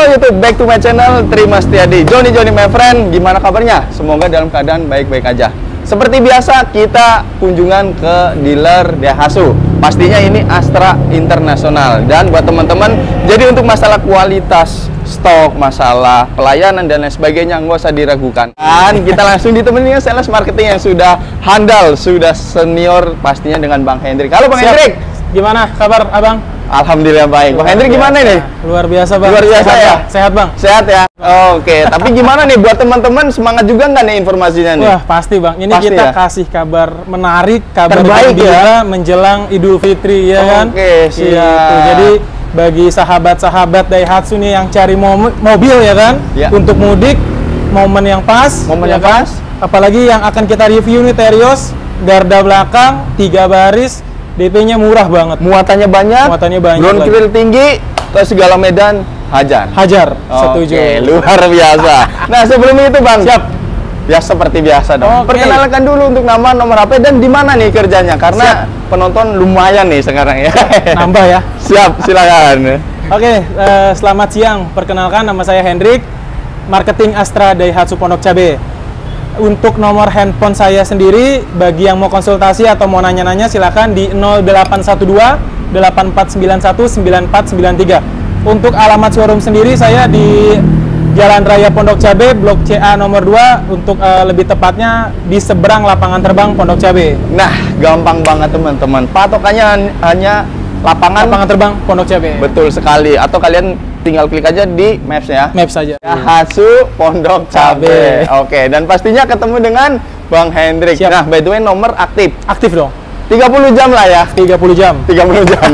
YouTube, back to my channel Tri Mas Setiadi. Johnny my friend, gimana kabarnya? Semoga dalam keadaan baik-baik aja. Seperti biasa, kita kunjungan ke dealer Daihatsu. Pastinya ini Astra Internasional. Dan buat teman-teman, jadi untuk masalah kualitas stok, masalah pelayanan dan lain sebagainya, nggak usah diragukan. Dan kita langsung ditemani sales marketing yang sudah handal, sudah senior pastinya dengan Bang Hendrik. Halo Bang Hendrik. Gimana kabar Abang? Alhamdulillah baik. Bang Hendrik gimana nih? Luar biasa Bang. Luar biasa sehat, ya? Sehat Bang? Sehat ya? Oke, tapi gimana nih buat teman-teman, semangat juga nggak nih informasinya nih? Wah pasti Bang, ini pasti kita ya? kasih kabar menarik, kabar terbaik gembira menjelang Idul Fitri ya kan? Oke, siap. Gitu. Jadi bagi sahabat-sahabat Daihatsu nih yang cari mobil ya kan? Ya. Untuk mudik, momen yang pas. Momen yang kan? pas. Apalagi yang akan kita review nih Terios, garda belakang, 3 baris, DP-nya murah banget. Muatannya banyak, ground clear tinggi, ke segala medan hajar. Setuju. Oke, luar biasa. Nah, sebelum itu Bang, siap. Ya seperti biasa dong. Oke. Perkenalkan dulu untuk nama, nomor HP, dan di mana nih kerjanya? Karena penonton lumayan nih sekarang ya. Nambah ya. Siap, silakan. Oke, selamat siang. Perkenalkan, nama saya Hendrik, marketing Astra Daihatsu Pondok Cabe. Untuk nomor handphone saya sendiri, bagi yang mau konsultasi atau mau nanya-nanya, silakan di 0812 8491 9493. Untuk alamat showroom sendiri, saya di Jalan Raya Pondok Cabe, Blok CA nomor 2, untuk lebih tepatnya di seberang lapangan terbang Pondok Cabe. Nah, gampang banget teman-teman. Patokannya hanya lapangan terbang Pondok Cabe. Betul sekali. Atau kalian tinggal klik aja di Maps ya. Maps saja. Daihatsu Pondok Cabe. Oke, dan pastinya ketemu dengan Bang Hendrik. Siap. Nah, by the way nomor aktif. Aktif dong. 30 jam lah ya. 30 jam. 30 jam.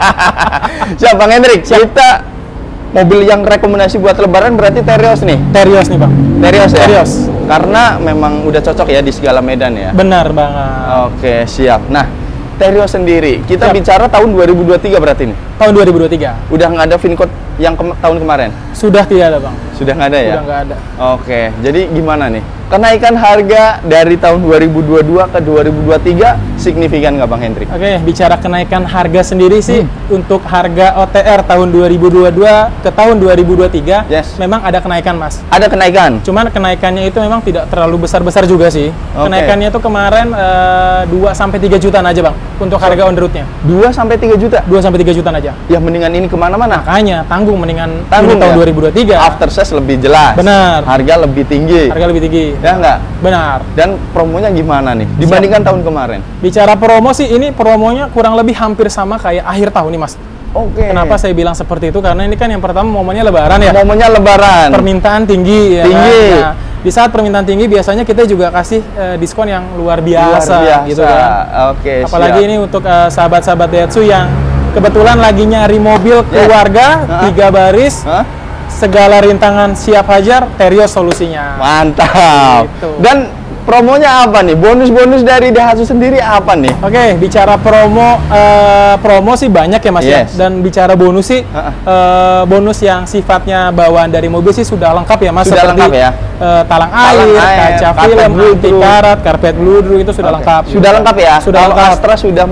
Siap Bang Hendrik. Kita mobil yang rekomendasi buat lebaran berarti Terios nih. Terios nih Bang. Terios ya. Terios. Karena memang udah cocok ya di segala medan ya. Benar banget. Oke, siap. Nah, Terios sendiri, kita bicara tahun 2023 berarti nih? Tahun 2023. Udah nggak ada VinCode yang tahun kemarin? Sudah tidak ada Bang. Sudah nggak ada ya? Sudah nggak ada. Oke, jadi gimana nih? Kenaikan harga dari tahun 2022 ke 2023 signifikan nggak Bang Hendrik? Oke, bicara kenaikan harga sendiri sih, untuk harga OTR tahun 2022 ke tahun 2023, memang ada kenaikan Mas. Ada kenaikan? Cuman kenaikannya itu memang tidak terlalu besar-besar juga sih. Kenaikannya itu kemarin 2-3 jutaan aja Bang, untuk harga on road-nya. 2-3 juta? 2-3 jutaan aja. Ya mendingan ini kemana-mana? Makanya, tanggung mendingan tahun ya? 2023. After sales lebih jelas. Benar. Harga lebih tinggi. Harga lebih tinggi. Ya nggak? Benar. Dan promonya gimana nih dibandingkan tahun kemarin? Bicara promo sih, ini promonya kurang lebih hampir sama kayak akhir tahun nih Mas. Oke. Kenapa saya bilang seperti itu? Karena ini kan yang pertama momennya lebaran ya. Momennya lebaran. Permintaan tinggi ya. Tinggi. Kan? Nah, di saat permintaan tinggi biasanya kita juga kasih diskon yang luar biasa gitu kan. Oke. Apalagi ini untuk sahabat-sahabat Daihatsu yang kebetulan lagi nyari mobil keluarga, 3 baris. Segala rintangan siap hajar, Terios solusinya. Mantap. Gitu. Dan promonya apa nih? Bonus-bonus dari Daihatsu sendiri apa nih? Oke, bicara promo sih banyak ya Mas ya. Dan bicara bonus sih, bonus yang sifatnya bawaan dari mobil sih sudah lengkap ya Mas. Sudah seperti lengkap ya? Talang air, kaca film, anti karat, karpet bludru itu sudah lengkap. Sudah lengkap ya? Sudah lengkap. Astra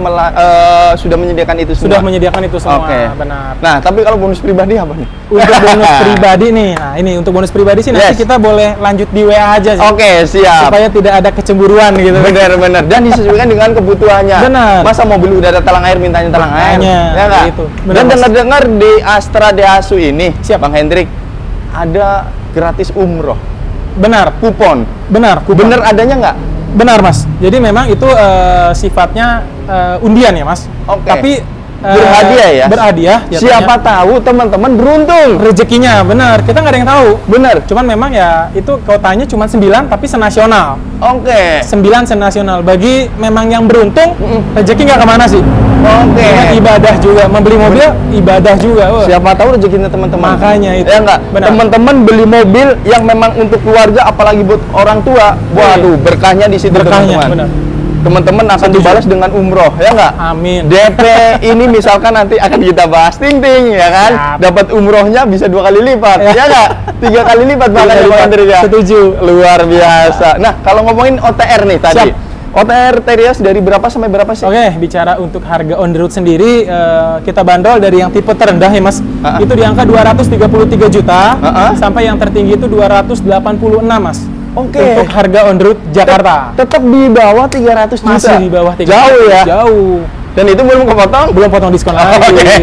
sudah menyediakan itu semua? Sudah menyediakan itu semua, benar. Nah, tapi kalau bonus pribadi apa nih? Untuk bonus pribadi nih, nah ini untuk bonus pribadi sih nanti kita boleh lanjut di WA aja sih. Oke, siap. Supaya tidak ada kecemburuan gitu. Benar-benar. Dan disesuaikan dengan kebutuhannya. Benar. Masa mobil udah ada talang air mintanya talang air? Ya nggak? Gitu. Dan dengar-dengar di Astra Daihatsu ini, Bang Hendrik, ada gratis umroh. Benar. Kupon. Benar. Kupon. Bener adanya nggak? Benar Mas. Jadi memang itu sifatnya undian ya Mas. Oke. Tapi berhadiah ya? Berhadiah. Siapa tahu teman-teman beruntung. Rezekinya, benar. Kita nggak ada yang tahu. Benar. Cuman memang ya itu kuotanya cuma 9 tapi senasional. Oke. 9 senasional. Bagi memang yang beruntung, rezeki nggak kemana sih. Oke. Ibadah juga. Membeli mobil, ibadah juga. Siapa tahu rezekinya teman-teman. Makanya itu. Ya nggak? Teman-teman beli mobil yang memang untuk keluarga, apalagi buat orang tua. Waduh, berkahnya di situ teman-teman. Benar. Teman-teman akan dibalas dengan umroh, ya nggak? Amin. DP ini misalkan nanti akan kita bahas, ting ya kan? Dapat umrohnya bisa 2 kali lipat, ya nggak? 3 kali lipat bahkan ya Bang Hendrik ya. Setuju. Luar biasa. Nah, kalau ngomongin OTR nih tadi, OTR Terios dari berapa sampai berapa sih? Oke, bicara untuk harga on the road sendiri, kita bandrol dari yang tipe terendah ya Mas, itu di angka 233 juta, sampai yang tertinggi itu 286 Mas. Oke. Untuk harga on the road Jakarta. Tetap di bawah 300 juta. Masih di bawah 300. Jauh ya? Jauh. Dan itu belum kepotong? Belum potong diskon lagi.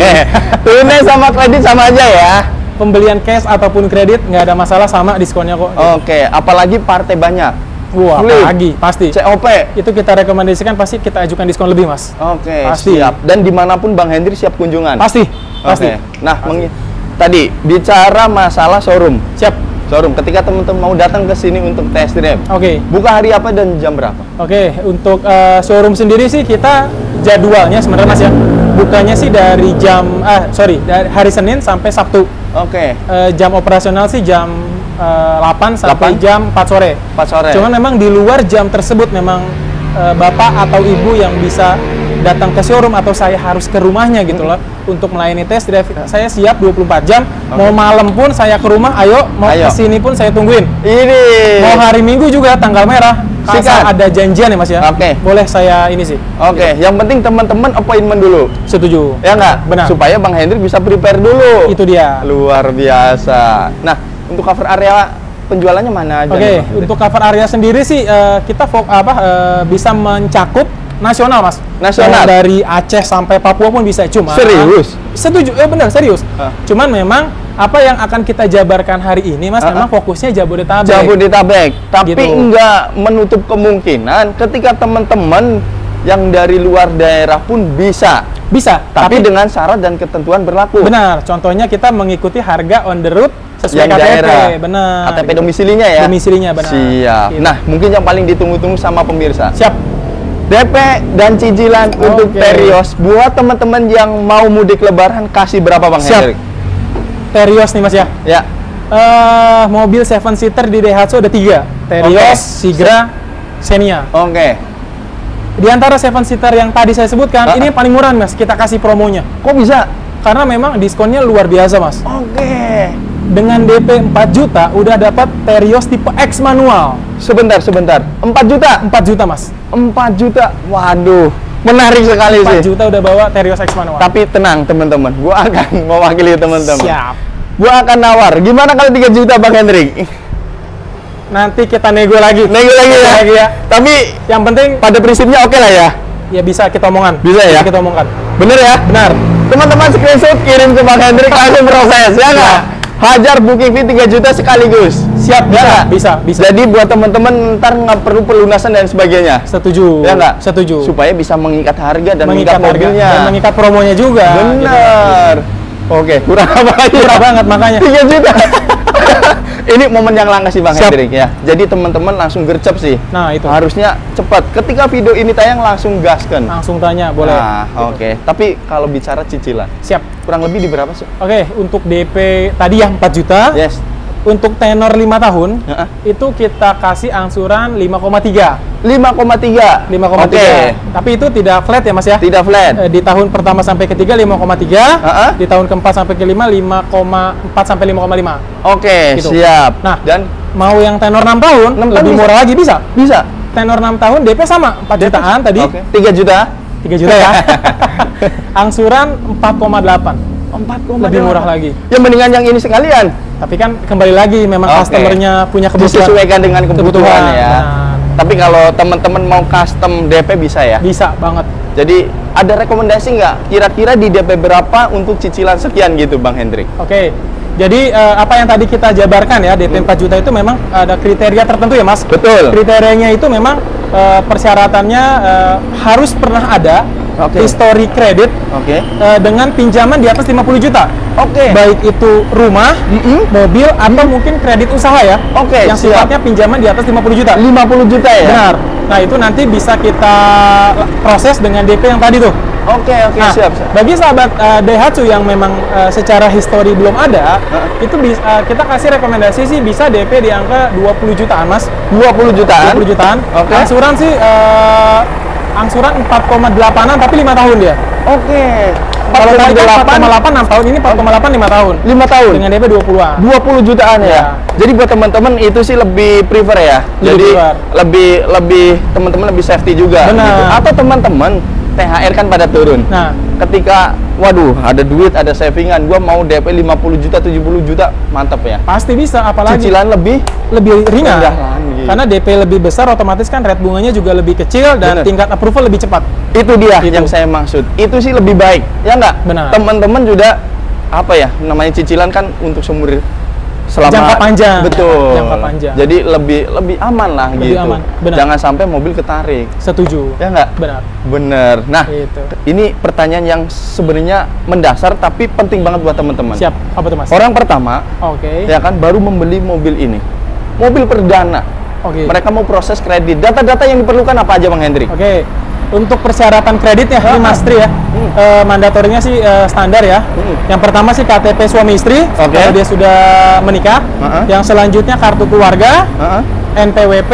Tunai sama kredit sama aja ya? Pembelian cash ataupun kredit nggak ada masalah, sama diskonnya kok. Oke, apalagi partai banyak. Wah, Flip. apalagi pasti. COP. Itu kita rekomendasikan, pasti kita ajukan diskon lebih Mas. Oke, Pasti. siap. Dan dimanapun Bang Hendrik siap kunjungan. Pasti. Pasti. Oke. Nah, tadi bicara masalah showroom. Siap. Showroom, ketika teman-teman mau datang ke sini untuk test drive, Oke. buka hari apa dan jam berapa? Oke, untuk showroom sendiri sih kita jadwalnya sebenarnya Mas ya, bukanya sih dari dari hari Senin sampai Sabtu. Oke. Jam operasional sih jam 8 sampai 8? jam 4 sore. 4 sore. Cuman memang di luar jam tersebut memang bapak atau ibu yang bisa datang ke showroom atau saya harus ke rumahnya gitu loh untuk melayani test drive. Saya siap 24 jam. Mau malam pun saya ke rumah, ayo. Mau kesini pun saya tungguin. Ini. Mau hari Minggu juga tanggal merah. Kalau ada janjian ya Mas ya. Oke. Boleh saya ini sih. Oke, yang penting teman-teman appointment dulu. Setuju. Ya nggak? Benar. Supaya Bang Hendrik bisa prepare dulu. Itu dia. Luar biasa. Nah, untuk cover area penjualannya mana aja? Oke, untuk cover area sendiri sih kita bisa mencakup nasional Mas. Nasional? Dari Aceh sampai Papua pun bisa. Cuma Serius? Setuju, benar serius. Cuman memang apa yang akan kita jabarkan hari ini Mas, memang fokusnya Jabodetabek. Jabodetabek. Tapi Gitu. nggak menutup kemungkinan ketika teman-teman yang dari luar daerah pun bisa. Bisa, Tapi dengan syarat dan ketentuan berlaku. benar. Contohnya kita mengikuti harga on the road sesuai Yang KTP, daerah. benar. KTP gitu. domisilinya ya? Domisilinya benar. Siap. Gitu. Nah, mungkin yang paling ditunggu-tunggu sama pemirsa. Siap. DP dan cicilan untuk Terios buat teman-teman yang mau mudik lebaran kasih berapa Bang Siap. Hendrik? Terios nih Mas ya. Ya. Mobil 7 seater di Daihatsu ada 3. Terios, Sigra, Xenia. Oke. Di antara 7 seater yang tadi saya sebutkan, ini yang paling murah Mas, kita kasih promonya. Kok bisa? Karena memang diskonnya luar biasa Mas. Oke. Dengan DP 4 juta udah dapat Terios tipe X manual. Sebentar. 4 juta? 4 juta Mas. 4 juta. Waduh. Menarik sekali 4 sih. juta udah bawa Terios X manual. Tapi tenang teman-teman, gua akan mewakili teman-teman. Siap. Gua akan nawar. Gimana kalau 3 juta Bang Hendrik? Nanti kita nego lagi. Nego lagi ya. Tapi Yang penting pada prinsipnya oke lah ya. ya bisa kita omongan. Bisa ya? Kita omongkan. Bener ya? Benar. Teman-teman screenshot kirim ke Bang Hendrik langsung proses ya nggak? Hajar booking fee 3 juta sekaligus. Siap, Ya nggak? bisa. Jadi buat teman-teman ntar nggak perlu pelunasan dan sebagainya. Setuju. Ya nggak? Setuju. Supaya bisa mengikat harga dan mengikat mengikat harga mobilnya. dan mengikat promonya juga. Bener. Oke, kurang apa lagi? Murah banget makanya. 3 juta. Ini momen yang langka sih Bang Siap. Hendrik ya. Jadi teman-teman langsung gercep sih. Nah, itu. Harusnya cepat. Ketika video ini tayang langsung gaskan. Langsung tanya, boleh. Nah, Gitu. oke. Tapi kalau bicara cicilan, Siap. kurang lebih di berapa sih? Oke, untuk DP tadi yang 4 juta. Yes. Untuk tenor 5 tahun, Heeh. itu kita kasih angsuran 5,3. 5,3. 5,3. Oke. Tapi itu tidak flat ya Mas ya? Tidak flat. Di tahun pertama sampai ketiga 5,3. Heeh. Di tahun keempat sampai kelima 5,4 sampai 5,5. Oke, Gitu. siap. Nah, Dan mau yang tenor 6 tahun, 6 tahun lebih bisa? murah lagi bisa. bisa. Tenor 6 tahun DP sama 4 jutaan tadi. Oke. 3 juta. 3 juta ya. Angsuran 4,8. 4,8. Lebih murah lagi. Ya mendingan yang ini sekalian. Tapi kan kembali lagi memang Oke. customernya punya kebutuhan. Disesuaikan dengan kebutuhan ya. Benar. Tapi kalau teman-teman mau custom DP bisa ya. Bisa banget. Jadi ada rekomendasi nggak? Kira-kira di DP berapa untuk cicilan sekian gitu Bang Hendrik? Oke. Jadi apa yang tadi kita jabarkan ya, DP 4 juta itu memang ada kriteria tertentu ya Mas. Betul. Kriterianya itu memang persyaratannya harus pernah ada Oke. history kredit Oke. dengan pinjaman di atas 50 juta. Oke. Baik itu rumah, mobil, atau mungkin kredit usaha ya. Oke, Yang siap. sifatnya pinjaman di atas 50 juta. 50 juta ya? Benar. Nah, itu nanti bisa kita proses dengan DP yang tadi tuh. Oke, Nah, siap. bagi sahabat Daihatsu yang memang secara histori belum ada, itu bisa kita kasih rekomendasi sih bisa DP di angka 20 jutaan, Mas. 20 jutaan? 20 jutaan. Oke. Angsuran sih angsuran 4,8-an tapi 5 tahun dia. Oke. Kalau tadi kan 4,8 6 tahun, ini 4,8 5 tahun. 5 tahun. Dengan DP 20-an. 20 jutaan ya. Ya. Jadi buat teman-teman itu sih lebih prefer ya. Jadi prefer. lebih teman-teman lebih safety juga. Benar. Gitu. Atau teman-teman THR kan pada turun. Nah, Ketika waduh ada duit, ada savingan, gua mau DP 50 juta, 70 juta, mantap ya. pasti bisa, apalagi Cicilan lebih ringan. rendah lagi. Karena DP lebih besar, otomatis kan rate bunganya juga lebih kecil dan Bener. tingkat approval lebih cepat. Itu dia Gitu. yang saya maksud. Itu sih lebih baik, ya nggak? Benar. Teman-teman juga apa ya namanya cicilan kan untuk seumur selama Jangka panjang. Betul. Jangka panjang. Jadi lebih aman lah Lebih gitu. aman, benar. Jangan sampai mobil ketarik. Setuju. Ya nggak? Benar. Bener. Nah, Gitu. ini pertanyaan yang sebenarnya mendasar tapi penting banget buat teman-teman. Siap. Apa tuh, Mas? Orang pertama Oke. ya kan baru membeli mobil ini. Mobil perdana. Oke. Mereka mau proses kredit. Data-data yang diperlukan apa aja Bang Hendrik? Oke. Untuk persyaratan kreditnya, ini Mas Tri ya, mandatorinya sih standar ya. Yang pertama sih KTP suami istri, Oke. kalau dia sudah menikah. Yang selanjutnya kartu keluarga, Heeh. NPWP,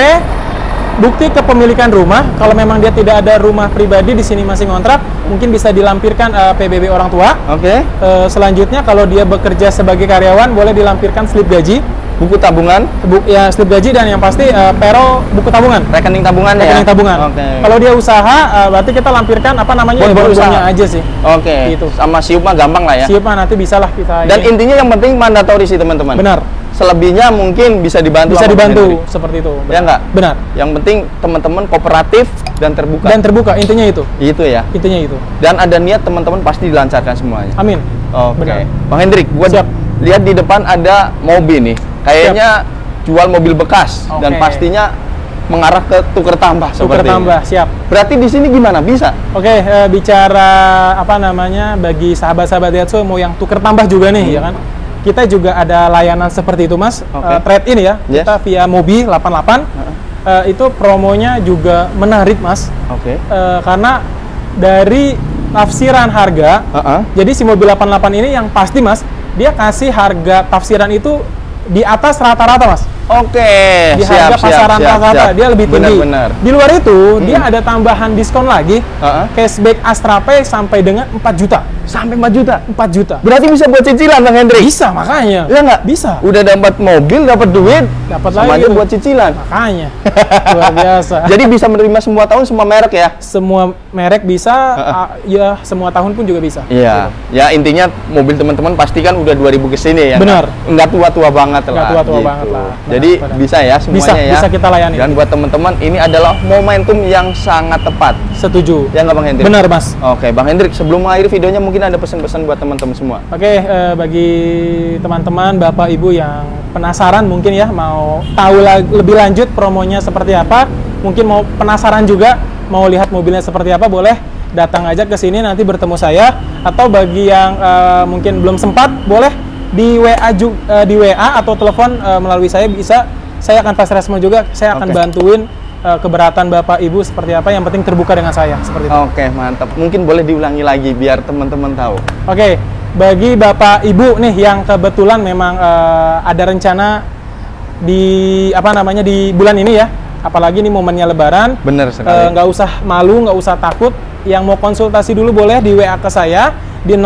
bukti kepemilikan rumah. Kalau memang dia tidak ada rumah pribadi di sini masih ngontrak, mungkin bisa dilampirkan PBB orang tua. Oke. Selanjutnya kalau dia bekerja sebagai karyawan, boleh dilampirkan slip gaji, Buku tabungan, ya slip gaji, dan yang pasti payroll buku tabungan. rekening tabungan ya. Rekening tabungan. Oke. Kalau dia usaha, berarti kita lampirkan apa namanya, Bon usaha bonusnya aja sih. Oke. Gitu. Sama siup mah gampang lah ya. Siap, nanti bisa lah kita. Dan ini. intinya yang penting mandatori sih teman-teman. Benar. Selebihnya mungkin bisa dibantu. Bisa sama Bang dibantu Hendrik. seperti itu. Ya nggak? Benar. Yang penting teman-teman kooperatif dan terbuka. Dan terbuka, intinya itu. Itu ya. Intinya itu. Dan ada niat teman-teman pasti dilancarkan semuanya. Amin. Oke. Benar. Bang Hendrik, gua Siap. lihat di depan ada mobil nih. Kayaknya jual mobil bekas dan Oke. pastinya mengarah ke tuker tambah Tuker seperti tambah, ini. siap. Berarti di sini gimana? Bisa? Oke, bicara apa namanya, bagi sahabat-sahabat Daihatsu mau yang tuker tambah juga nih, ya kan? Kita juga ada layanan seperti itu, Mas. Oke. Trade-in ya. Yes. Kita via Mobi 88. Itu promonya juga menarik, Mas. Oke. Karena dari tafsiran harga, jadi si Mobi 88 ini yang pasti, Mas, dia kasih harga tafsiran itu di atas rata-rata, Mas. Oke. Di harga pasaran rata-rata dia lebih tinggi. Benar. Di luar itu dia ada tambahan diskon lagi. Cashback Astra Pay sampai dengan 4 juta. Sampai 4 juta. 4 juta. Berarti bisa buat cicilan Bang Hendrik. Bisa, makanya. Iya nggak? Bisa. Udah dapat mobil, dapat duit, Dapat sama lagi aja tuh. buat cicilan. Makanya. Luar biasa. Jadi bisa menerima semua tahun, semua merek ya? Semua merek bisa, ya semua tahun pun juga bisa. Iya. Ya intinya mobil teman-teman pasti kan udah 2000 ke sini ya. Benar. Enggak tua-tua banget lah. Nggak tua-tua gitu. banget lah. Jadi Benar. bisa ya semuanya ya. Bisa kita layani. Dan buat teman-teman ini adalah momentum yang sangat tepat. Setuju. Ya nggak Bang Hendrik? Benar, Mas. Oke, Bang Hendrik, sebelum mengakhiri videonya mungkin ada pesan-pesan buat teman-teman semua. Oke, bagi teman-teman, Bapak Ibu yang penasaran mungkin ya mau tahu lebih lanjut promonya seperti apa, mungkin mau penasaran juga mau lihat mobilnya seperti apa, boleh datang aja ke sini nanti bertemu saya. Atau bagi yang mungkin belum sempat, boleh di WA atau telepon melalui saya, bisa. Saya akan fast respon juga, saya akan Oke. bantuin keberatan Bapak Ibu seperti apa, yang penting terbuka dengan saya seperti itu. Oke, mantap. Mungkin boleh diulangi lagi biar teman-teman tahu. Oke, bagi Bapak Ibu nih yang kebetulan memang ada rencana di di bulan ini ya, apalagi nih momennya Lebaran, Bener sekali. nggak usah malu, nggak usah takut. Yang mau konsultasi dulu boleh di WA ke saya di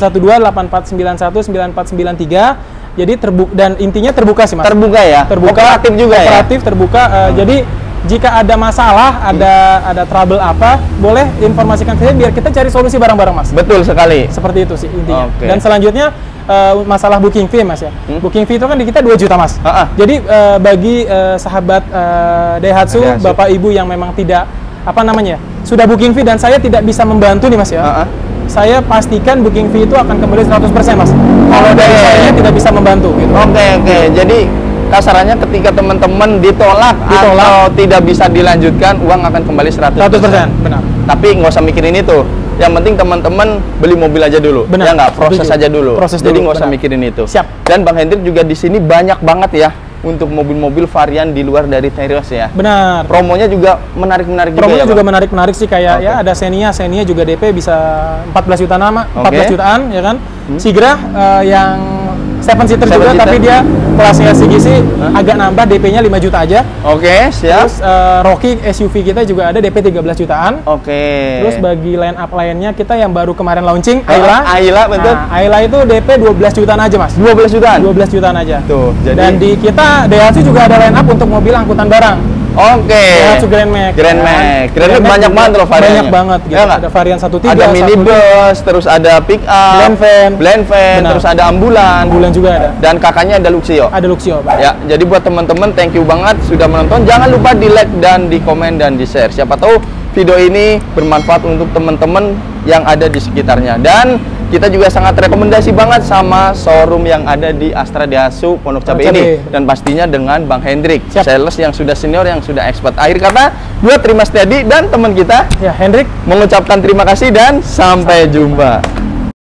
0812-8491-9493. Jadi dan intinya terbuka sih, Mas. Terbuka ya? Terbuka, Kooperatif juga kooperatif, terbuka. Jadi jika ada masalah, ada trouble apa, boleh informasikan ke saya biar kita cari solusi bareng-bareng, Mas. Betul sekali. Seperti itu sih intinya. Oke. Dan selanjutnya masalah booking fee, Mas ya. Booking fee itu kan di kita 2 juta, Mas. Jadi bagi sahabat Daihatsu, Bapak Ibu yang memang tidak sudah booking fee dan saya tidak bisa membantu nih, Mas ya. Saya pastikan booking fee itu akan kembali 100%, Mas. Kalau dari saya tidak bisa membantu gitu. Oke. Jadi kasarannya ketika teman-teman ditolak atau tidak bisa dilanjutkan, uang akan kembali 100%. 100%, benar. Tapi nggak usah mikirin itu. Yang penting teman-teman beli mobil aja dulu. Benar. Ya nggak, proses Setuju. aja dulu. Proses Jadi dulu, nggak usah benar. mikirin itu. Siap. Dan Bang Hendrik juga di sini banyak banget ya untuk mobil-mobil varian di luar dari Terios ya. Benar. Promonya juga menarik-menarik juga Promonya ya, juga Bang? menarik-menarik sih, kayak Oke. ya ada Xenia juga DP bisa 14 jutaan, 14 Oke. jutaan ya kan. Sigra yang 7 seater Seven juga, seater. tapi dia kelasnya SCGC agak nambah, DP-nya 5 juta aja. Oke, siap. Terus Rocky SUV kita juga ada DP 13 jutaan. Oke. Terus bagi line up lainnya kita yang baru kemarin launching, Ayla, betul. Nah, Ayla itu DP 12 jutaan aja, Mas. 12 jutaan. 12 jutaan aja. Tuh, jadi Dan di kita Daihatsu juga ada line up untuk mobil angkutan barang. oke. Daihatsu Grand Max. Grand kan. Max. Grand Max banyak juga banget loh variannya. Banyak banget gitu. Ya nggak? Ada varian 1.3, Ada minibus, terus ada pick up, blend van, Benar. terus ada ambulan. Ambulan juga ada. Dan kakaknya ada Luxio. Ada Luxio, Pak. Ya, jadi buat teman-teman thank you banget sudah menonton. Jangan lupa di like dan di komen dan di share. Siapa tahu video ini bermanfaat untuk teman-teman yang ada di sekitarnya. Dan kita juga sangat rekomendasi banget sama showroom yang ada di Astra Daihatsu Pondok Cabe Pondok ini. Cabe. Dan pastinya dengan Bang Hendrik, Siap. sales yang sudah senior, yang sudah expert. Akhir kata, gue Terima Setiadi dan teman kita Ya, Hendrik. mengucapkan terima kasih dan sampai jumpa.